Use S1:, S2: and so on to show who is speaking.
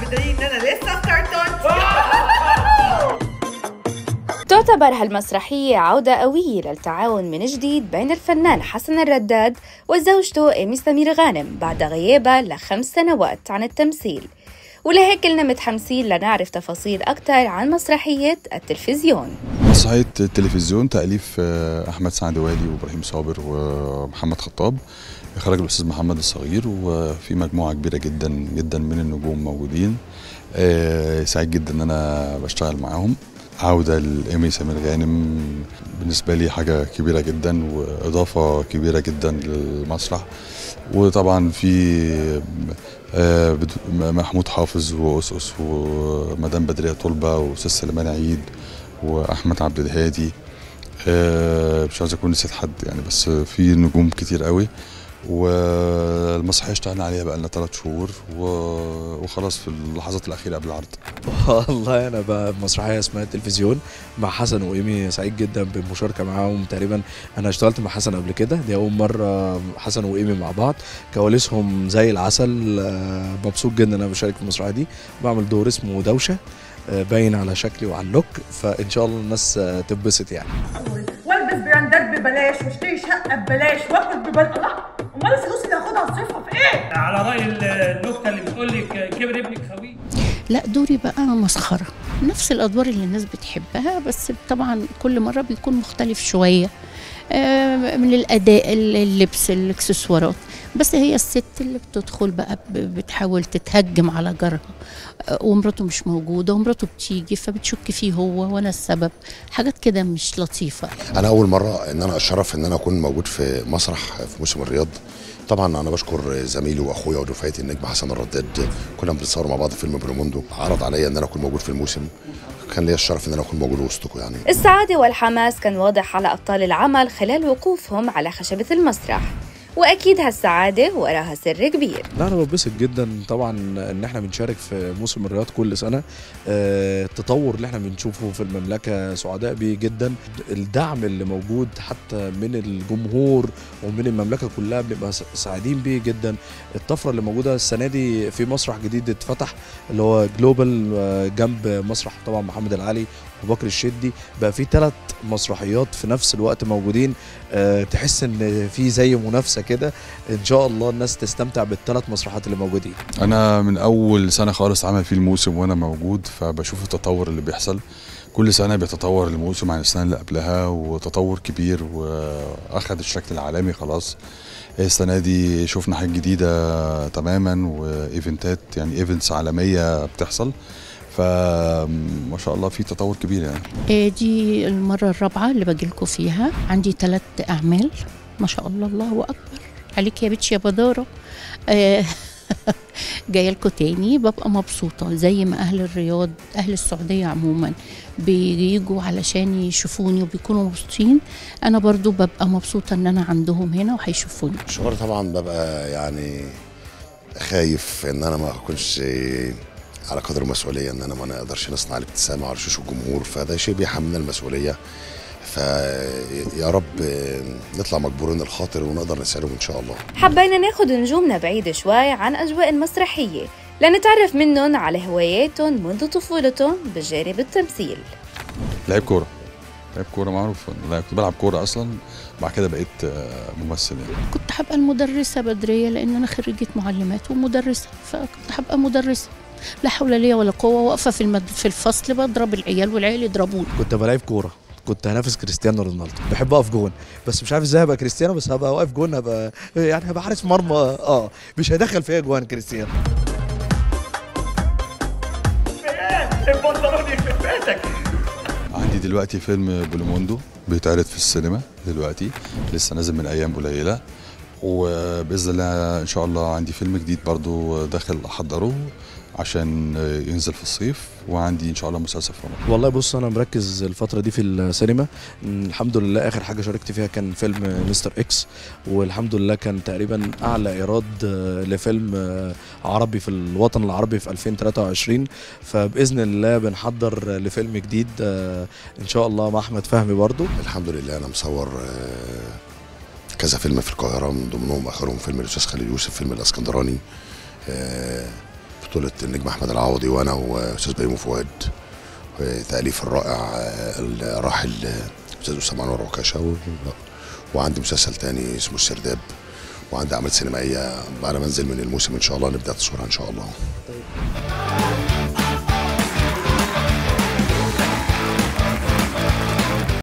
S1: بدليل ان انا لسه في كرتون.
S2: تعتبر هالمسرحية عودة قوية للتعاون من جديد بين الفنان حسن الرداد وزوجته إيمي سمير غانم بعد غيابها ل5 سنوات عن التمثيل، ولهيك كلنا متحمسين لنعرف تفاصيل أكتر عن مسرحية التلفزيون.
S3: مسرحية التلفزيون تأليف أحمد سعد والي وإبراهيم صابر ومحمد خطاب، إخراج الأستاذ محمد الصغير، وفي مجموعة كبيرة جدا جدا من النجوم موجودين. سعيد جدا إن أنا بشتغل معاهم. عودة لإيمي سمير غانم بالنسبة لي حاجة كبيرة جدا وإضافة كبيرة جدا للمسرح. وطبعا في محمود حافظ وأسقس ومدام بدرية طلبة وأستاذ سليمان عيد وأحمد عبد الهادي. مش عايز أكون نسيت حد يعني، بس في نجوم كتير قوي. والمسرحية اشتغلنا عليها بقى لنا 3 شهور وخلاص في اللحظات الأخيرة قبل العرض.
S4: والله أنا بقى مسرحية اسمها التلفزيون مع حسن وإيمي، سعيد جدا بالمشاركة معاهم. تقريبا أنا اشتغلت مع حسن قبل كده، دي أول مرة حسن وإيمي مع بعض. كواليسهم زي العسل. مبسوط جدا إن أنا بشارك في المسرحية دي، بعمل دور اسمه دوشة باين على شكلي وعلى اللوك، فإن شاء الله الناس تتبسط يعني.
S1: والبس براندات ببلاش واشتري شقة ببلاش واكل ببلاش. امال الفلوس اللي هاخدها اصرفها في ايه؟
S5: على رأي النكتة اللي بتقول لك كبر ابنك خويه.
S6: لا، دوري بقى مسخرة، نفس الأدوار اللي الناس بتحبها، بس طبعا كل مرة بيكون مختلف شوية من الأداء، اللبس، الإكسسوارات. بس هي الست اللي بتدخل بقى بتحاول تتهجم على جارها، ومراته مش موجودة ومراته بتيجي فبتشك فيه هو وأنا السبب، حاجات كده مش لطيفة.
S7: أنا أول مرة إن أنا أشرف إن أنا أكون موجود في مسرح في موسم الرياض. طبعا انا بشكر زميلي واخويا ودفعتي النجم حسن الرداد، كنا بنتصور مع بعض في فيلم بلوموندو، عرض عليا ان انا اكون موجود في الموسم، كان ليا الشرف ان انا اكون موجود وسطكم يعني.
S2: السعادة والحماس كان واضح على أبطال العمل خلال وقوفهم على خشبة المسرح، واكيد هالسعاده وراها سر كبير.
S4: لا انا ببسط جدا طبعا ان احنا بنشارك في موسم الرياض كل سنه. التطور اللي احنا بنشوفه في المملكه سعداء بيه جدا. الدعم اللي موجود حتى من الجمهور ومن المملكه كلها بنبقى سعيدين بيه جدا. الطفره اللي موجوده السنه دي في مسرح جديد اتفتح اللي هو جلوبال جنب مسرح طبعا محمد العلي وبكر الشدي، بقى في 3 مسرحيات في نفس الوقت موجودين. تحس ان في زي منافسه كده. ان شاء الله الناس تستمتع بال3 مسرحيات اللي موجودين.
S3: انا من اول سنه خالص عمل فيه الموسم وانا موجود، فبشوف التطور اللي بيحصل كل سنه، بيتطور الموسم عن السنه اللي قبلها وتطور كبير واخد الشكل العالمي خلاص. السنه دي شفنا حاجات جديده تماما وايفنتات، يعني ايفنتس عالميه بتحصل، فما شاء الله في تطور كبير يعني.
S6: دي المرة الرابعة اللي باجيلكوا فيها، عندي 3 أعمال ما شاء الله، الله أكبر عليك يا بيتش يا بدارة. جايه لكم تاني، ببقى مبسوطة زي ما أهل الرياض أهل السعودية عموما بيجوا علشان يشوفوني وبيكونوا مبسوطين، أنا برضو ببقى مبسوطة إن أنا عندهم هنا وهيشوفوني.
S7: شعور طبعا ببقى يعني خايف إن أنا ما أكونش على قدر المسؤوليه، ان انا ما نقدرش نصنع الابتسامه على وشوش الجمهور، فده شيء بيحملنا المسؤوليه. فيا رب نطلع مجبورين الخاطر ونقدر نساعدهم ان شاء الله.
S2: حبينا ناخد نجومنا بعيد شوي عن اجواء المسرحيه لنتعرف منهم على هواياتهم منذ طفولتهم بجانب التمثيل.
S3: لعيب كوره معروف، كنت بلعب كوره اصلا، بعد كده بقيت ممثل يعني.
S6: كنت هبقى المدرسه بدريه لان انا خريجه معلمات ومدرسه، فكنت هبقى مدرسه لا حول لي ولا قوه، واقفه في الفصل بضرب العيال والعيال يضربوني.
S4: كنت بلعب كوره، كنت هنافس كريستيانو رونالدو، بحب اقف جون، بس مش عارف ازاي هبقى كريستيانو، بس هبقى واقف جون، هبقى يعني هبقى حارس مرمى. مش هيدخل فيا جوان كريستيانو.
S5: البنطلون يخرب بيتك.
S3: عندي دلوقتي فيلم بلوموندو بيتعرض في السينما دلوقتي، لسه نازل من ايام قليله، وباذن الله ان شاء الله عندي فيلم جديد برضو داخل احضره عشان ينزل في الصيف، وعندي ان شاء الله مسلسل في رمضان.
S4: والله بص انا مركز الفتره دي في السينما، الحمد لله. اخر حاجه شاركت فيها كان فيلم مستر اكس، والحمد لله كان تقريبا اعلى ايراد لفيلم عربي في الوطن العربي في 2023. فباذن الله بنحضر لفيلم جديد ان شاء الله مع احمد فهمي برضو.
S7: الحمد لله انا مصور كذا فيلم في القاهره، من ضمنهم اخرهم فيلم الاستاذ خالد يوسف، فيلم الاسكندراني، بطولة النجم أحمد العوضي وأنا وأستاذ بيومي فؤاد، تأليف الرائع الراحل أستاذ أسامة أنور عكاشة، وعندي مسلسل تاني اسمه السرداب، وعندي أعمال سينمائية بعد ما أنزل من الموسم إن شاء الله نبدأ تصويرها إن شاء الله.